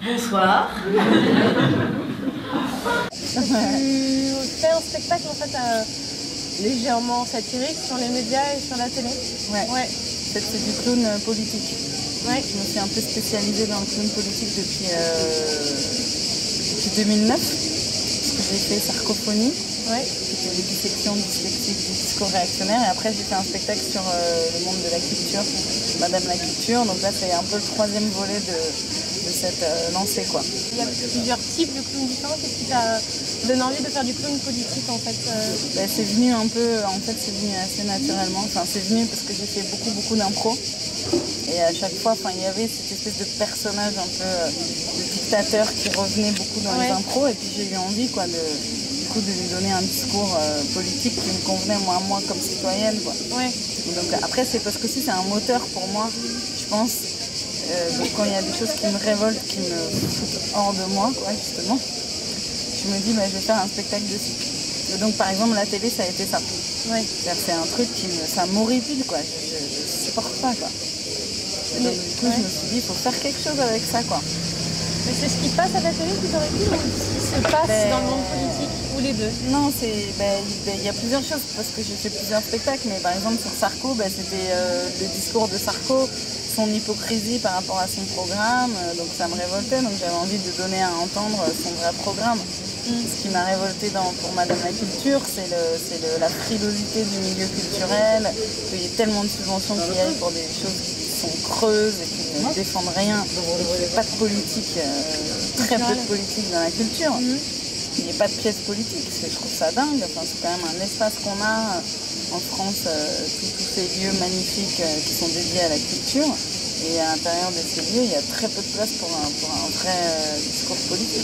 Bonsoir. Tu fais un spectacle en fait légèrement satirique sur les médias et sur la télé. Ouais. Ouais. En fait, c'est du clown politique. Ouais. Je me suis un peu spécialisée dans le clown politique depuis 2009. Parce que j'ai fait Sarcophonie, Ouais. qui était les dissections dyslexiques du discours réactionnaire. Et après, j'ai fait un spectacle sur le monde de la culture, Madame la Culture. Donc là, c'est un peu le troisième volet de cette lancée, quoi. Il y a plusieurs types de clowns différents. Qu'est-ce qui t'a donné envie de faire du clown politique en fait C'est venu un peu, en fait, c'est venu assez naturellement. Enfin, c'est venu parce que j'ai fait beaucoup d'impro. Et à chaque fois, il y avait cette espèce de personnage un peu de dictateur qui revenait beaucoup dans les impros. Et puis j'ai eu envie, quoi, de lui donner un discours politique qui me convenait moi comme citoyenne, quoi. Ouais. Donc après, c'est parce que si c'est un moteur pour moi, je pense. Donc quand il y a des choses qui me révoltent, qui me foutent hors de moi, quoi, justement, je me dis, je vais faire un spectacle dessus. Et donc par exemple, la télé, ça a été ça. Ouais. C'est un truc ça m'horripile, quoi. Je supporte pas, quoi. Et donc du coup, je me suis dit, il faut faire quelque chose avec ça, quoi. Mais c'est ce qui passe à la télé qui t'aurait dit ou ce qui se passe dans le monde politique ou les deux? Non, il y a plusieurs choses parce que j'ai fait plusieurs spectacles, mais par exemple sur Sarko, c'était le discours de Sarko, son hypocrisie par rapport à son programme, donc ça me révoltait, donc j'avais envie de donner à entendre son vrai programme. Ce qui m'a révolté pour Madame la Culture, c'est la frilosité du milieu culturel, qu'il y ait tellement de subventions qui aillent pour des choses qui sont creuses et qui ne défendent rien, et qu'il n'y ait pas de politique, très peu de politique dans la culture. Il n'y ait pas de pièce politique, je trouve ça dingue. Enfin, c'est quand même un espace qu'on a en France, tous ces lieux magnifiques qui sont dédiés à la culture. Et à l'intérieur de ces lieux, il y a très peu de place pour un vrai discours politique.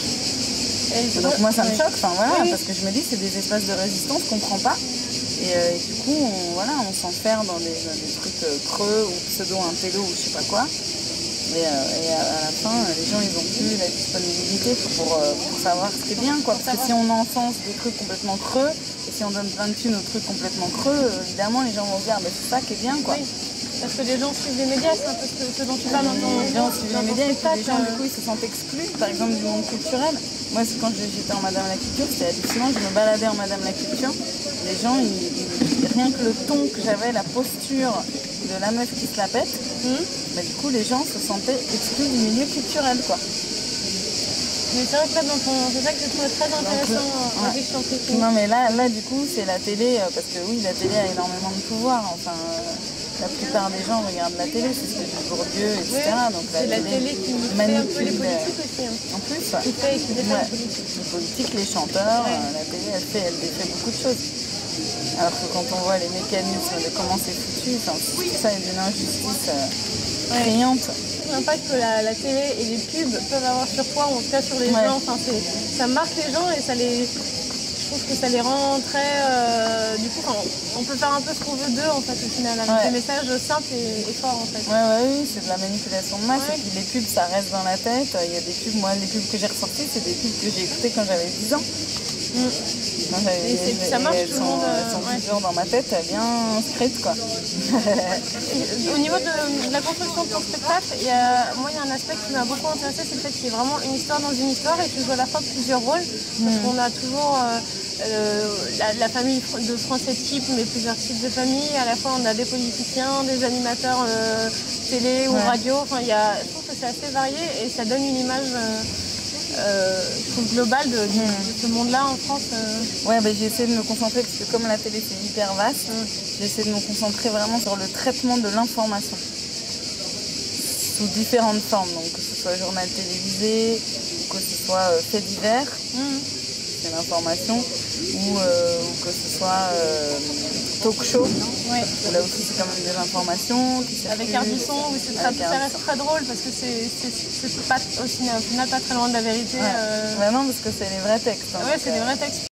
Et donc moi ça me choque, parce que je me dis que c'est des espaces de résistance qu'on ne prend pas. Et du coup, on s'enferme dans des trucs creux ou pseudo-intello ou je sais pas quoi. Et à la fin, les gens, ils n'ont plus la disponibilité pour savoir ce qui est bien, quoi. Parce que si on enfonce des trucs complètement creux, et si on donne plein de thunes aux trucs complètement creux, évidemment, les gens vont se dire, c'est ça qui est bien, quoi. Oui. Parce que les gens suivent les médias, c'est un peu ce dont tu parles dans ton Les gens suivent les médias et puis les gens, du coup, ils se sentent exclus, par exemple, du monde culturel. Moi, quand j'étais en Madame la Culture, c'était hallucinant, je me baladais en Madame la Culture. Les gens, rien que le ton que j'avais, la posture de la meuf qui se la pète, du coup, les gens se sentaient exclus du milieu culturel, quoi. Mais c'est vrai que là, c'est ça que j'ai trouvé très intéressant. Non, mais là, du coup, c'est la télé, parce que oui, la télé a énormément de pouvoir. Enfin, la plupart des gens regardent la télé, c'est ce que dit Bourdieu, etc. Donc c'est la télé qui fait un peu les politiques aussi. En plus, qui fait et qui défend les politiques. Les politiques, les chanteurs, la télé, elle défait beaucoup de choses. Alors que quand on voit les mécanismes de comment c'est foutu, tout ça est d'une injustice criante. L'impact que la télé et les pubs peuvent avoir sur toi, ou en tout cas sur les gens, ça marque les gens et je trouve que ça les rend très... du coup, on peut faire un peu ce qu'on veut d'eux en fait au final, avec des messages simples et forts en fait. Oui, c'est de la manipulation de masse et puis les pubs ça reste dans la tête. Il y a des pubs, moi les pubs que j'ai ressorties, c'est des pubs que j'ai écoutées quand j'avais 10 ans. Ça marche, elles sont toujours dans ma tête, bien inscrites, quoi. Au niveau de la construction de ton spectacle, il y a un aspect qui m'a beaucoup intéressé, c'est le fait qu'il y ait vraiment une histoire dans une histoire et que tu joues à la fois plusieurs rôles. Parce qu'on a toujours la famille de Français type, mais plusieurs types de familles. À la fois, on a des politiciens, des animateurs télé ou radio. Je trouve que c'est assez varié et ça donne une image... je trouve globale de ce monde-là en France. J'ai essayé de me concentrer, parce que comme la télé c'est hyper vaste, j'ai essayé de me concentrer vraiment sur le traitement de l'information sous différentes formes, donc que ce soit journal télévisé, ou que ce soit fait divers, c'est l'information, ou que ce soit talk show, là aussi c'est quand même des informations. Avec Ardisson, ça reste très drôle parce que c'est pas, au final, pas très loin de la vérité. Non, parce que c'est les vrais textes. C'est les vrais textes.